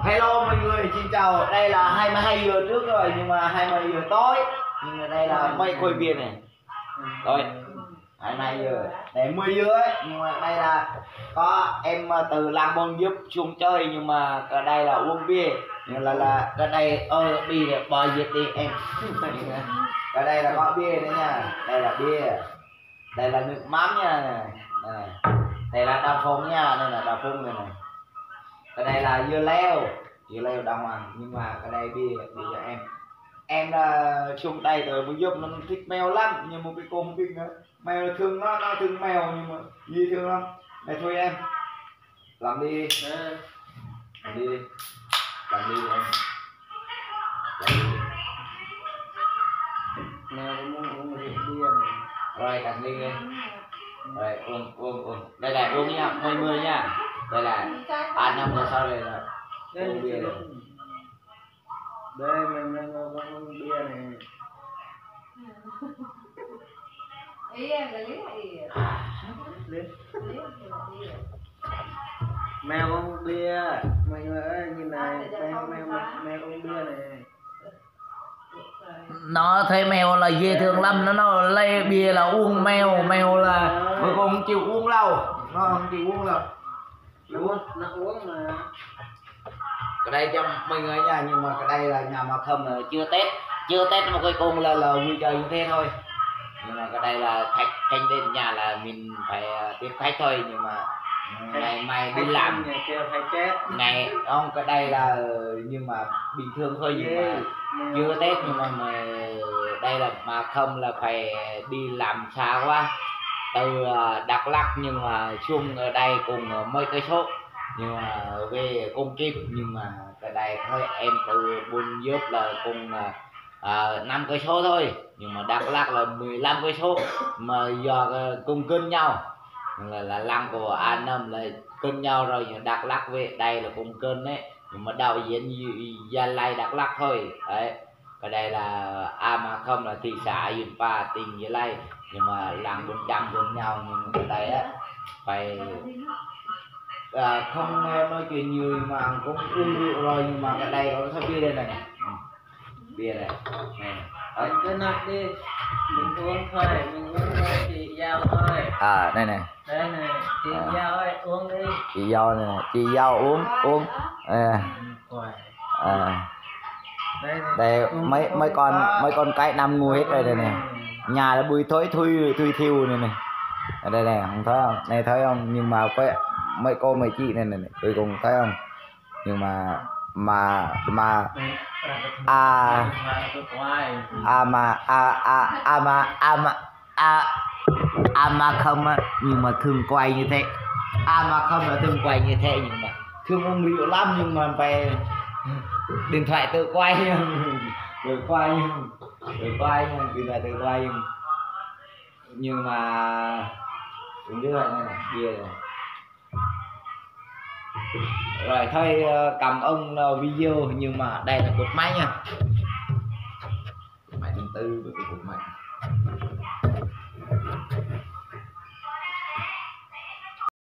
Hello mọi người, xin chào. Đây là 22 giờ trước rồi nhưng mà 20 giờ tối. Nhưng mà đây là mây quay bia này. Rồi. 22 giờ. Để 10 giờ ấy, nhưng mà đây là có em từ Lam Bôn giúp xuống chơi nhưng mà ở đây là uống bia. Nhưng là ở đây bia bao nhiêu đi em. Ở đây là có bia đấy nha. Đây là bia. Đây là nước mắm nha này. Đây là đào phộng nha, đây là đào phộng này này. Ở đây là dưa leo đồng ăn nhưng mà ở đây bia cho em là chung tay rồi mới giúp nó thích mèo lắm nhưng mà cái cô không biết nữa mèo thương nó thương mèo nhưng mà gì thương lắm này thôi em làm đi làm đi em làm đi mèo cũng muốn rượu bia rồi cạn ly em rồi uống đây là uống nha 20 nha đây là 3 năm rồi sau đây là uống bia rồi đây mình uống bia này ý em là lý mèo uống bia mọi người ơi như này mèo uống bia này nó thấy mèo là dễ thương lắm nó lấy bia là uống mèo là mà không chịu uống đâu nó không chịu uống đâu nó uống mà cái đây cho mọi người nha nhưng mà cái đây là nhà mà không là chưa tết một cái cung là vui chơi như thế thôi nhưng mà cái đây là khách đến nhà là mình phải tiếp khách thôi nhưng mà ngày mai đi làm ngày không cái đây là nhưng mà bình thường thôi nhưng mà chưa tết nhưng mà đây là mà không là phải đi làm xa quá từ Đắk Lắk nhưng mà xuống ở đây cùng mấy cây số nhưng mà về cùng kịp nhưng mà cái đây thôi em từ Buôn Giớp là cùng 5 cây số thôi nhưng mà Đắk Lắk là 15 cây số mà do cùng cân nhau là lăng của An Năm là cân nhau rồi nhưng Đắk Lắk về đây là cùng cân đấy nhưng mà đạo diễn Gia Lai Đắk Lắk thôi đấy cái đây là mà không là thị xã Yunpa tỉnh Gia Lai nhưng mà làng 400 cân nhau nhưng mà cái đây á phải không nói chuyện nhiều mà cũng uống rượu rồi nhưng mà cái đây có sao bia đây này bia này anh cứ nạp đi mình uống thôi mình uống chị Giao thôi đây này đây này chị Giao ơi uống đi chị Giao này chị Giao uống đây mấy con cái nằm ngồi hết đây này nhà là bùi thối thui thiêu này này ở đây này không thấy không này thấy không nhưng mà có mấy cô mấy chị này cuối cùng thấy không nhưng mà không á nhưng mà thường quay như thế mà không là thường quay như thế nhưng mà thương ông rượu lắm nhưng mà phải điện thoại tự quay rồi quay điện thoại tự quay nhưng mà cũng như vậy này bia này rồi thôi cảm ơn video nhưng mà đây là cột máy nha máy thứ tư với cột máy